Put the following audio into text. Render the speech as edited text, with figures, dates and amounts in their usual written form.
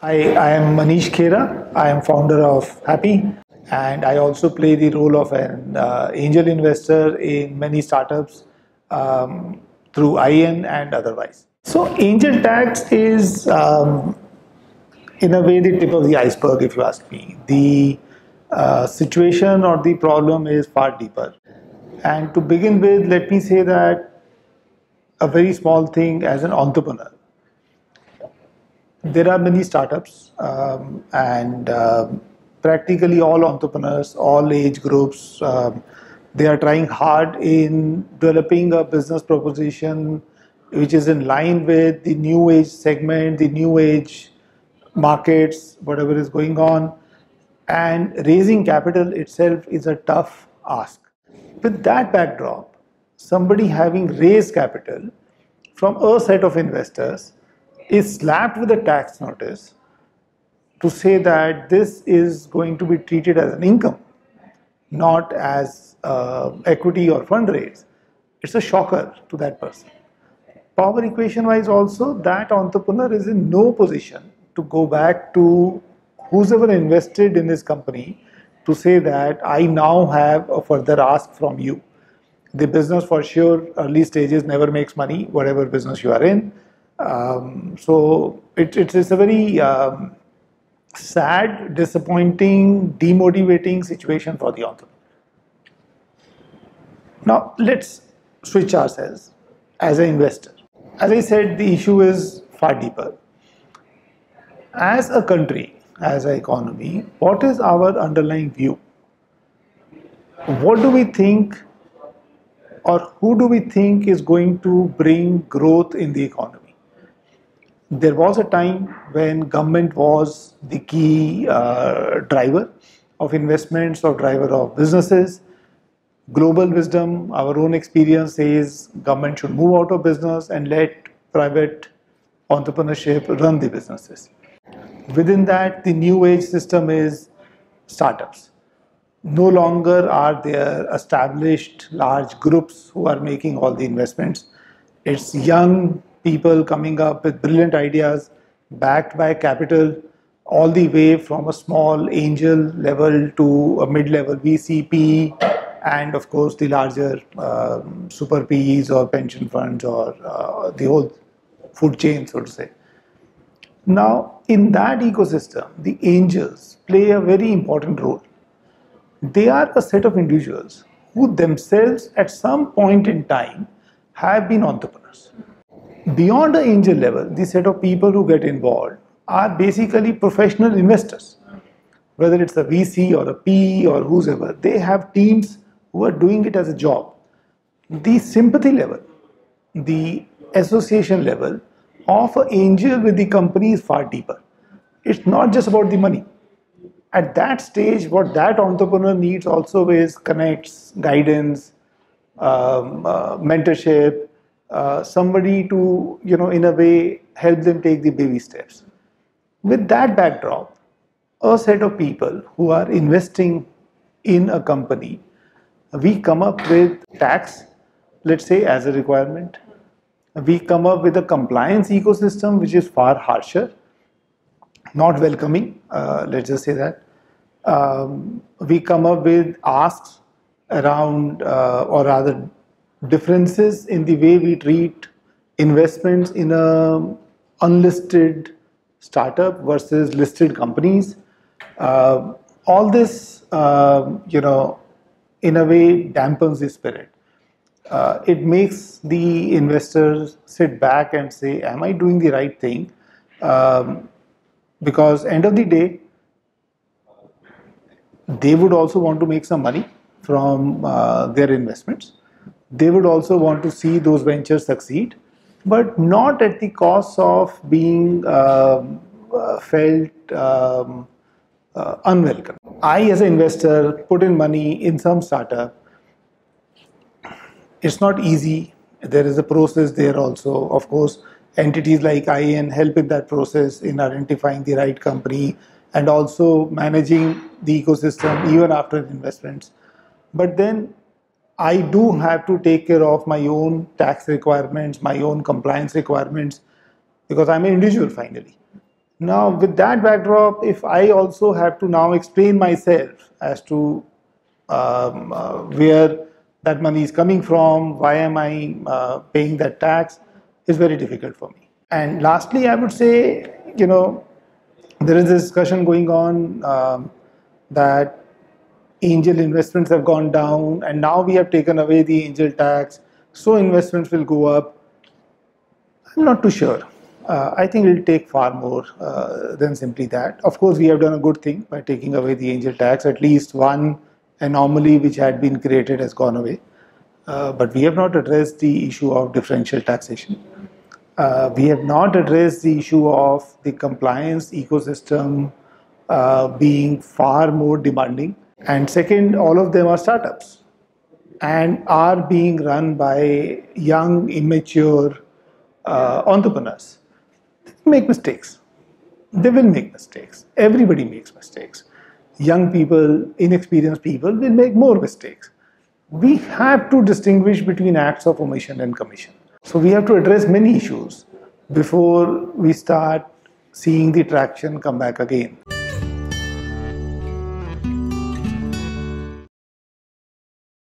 I am Manish Khera. I am founder of Happy, and I also play the role of an angel investor in many startups through IN and otherwise. So, angel tax is, in a way, the tip of the iceberg, if you ask me. The situation or the problem is far deeper. And to begin with, let me say that a very small thing as an entrepreneur. There are many startups, and practically all entrepreneurs, all age groups, they are trying hard in developing a business proposition which is in line with the new age segment, the new age markets, whatever is going on. And raising capital itself is a tough ask. With that backdrop, somebody having raised capital from a set of investors is slapped with a tax notice to say that this is going to be treated as an income, not as equity or fundraise. It's a shocker to that person. Power equation wise, also, that entrepreneur is in no position to go back to who's ever invested in this company to say that I now have a further ask from you. The business, for sure, early stages never makes money, whatever business you are in. So it's a very sad, disappointing, demotivating situation for the entrepreneur. Now, let's switch ourselves as an investor. As I said, the issue is far deeper. As a country, as an economy, what is our underlying view? What do we think, or who do we think is going to bring growth in the economy? There was a time when government was the key driver of investments or driver of businesses. Global wisdom, our own experience says government should move out of business and let private entrepreneurship run the businesses. Within that, the new age system is startups. No longer are there established large groups who are making all the investments. It's young people coming up with brilliant ideas backed by capital, all the way from a small angel level to a mid-level VCP, and of course the larger super PEs or pension funds or the whole food chain, so to say. Now, in that ecosystem, the angels play a very important role. They are a set of individuals who themselves at some point in time have been entrepreneurs. Beyond the angel level, the set of people who get involved are basically professional investors. Whether it's a VC or a PE or whoever, they have teams who are doing it as a job. The sympathy level, the association level of an angel with the company is far deeper. It's not just about the money. At that stage, what that entrepreneur needs also is connects, guidance, mentorship, somebody to, in a way, help them take the baby steps. With that backdrop, a set of people who are investing in a company, we come up with tax, let's say, as a requirement. We come up with a compliance ecosystem which is far harsher, not welcoming, let's just say that. We come up with asks around, or rather, differences in the way we treat investments in a unlisted startup versus listed companies. All this, in a way, dampens the spirit. It makes the investors sit back and say, am I doing the right thing? Because end of the day, they would also want to make some money from their investments. They would also want to see those ventures succeed, but not at the cost of being felt unwelcome. I, as an investor, put in money in some startup. It's not easy. There is a process there also. Of course, entities like IN help in that process in identifying the right company and also managing the ecosystem even after investments. But then I do have to take care of my own tax requirements, my own compliance requirements, because I'm an individual finally. Now, with that backdrop, if I also have to now explain myself as to where that money is coming from, why am I paying that tax, is very difficult for me. And lastly, I would say, there is a discussion going on that angel investments have gone down, and now we have taken away the angel tax, so investments will go up. I'm not too sure. I think it will take far more than simply that. Of course, we have done a good thing by taking away the angel tax. At least one anomaly which had been created has gone away. But we have not addressed the issue of differential taxation. We have not addressed the issue of the compliance ecosystem being far more demanding. And second, all of them are startups and are being run by young, immature entrepreneurs. They make mistakes. They will make mistakes. Everybody makes mistakes. Young people, inexperienced people will make more mistakes. We have to distinguish between acts of omission and commission. So we have to address many issues before we start seeing the traction come back again.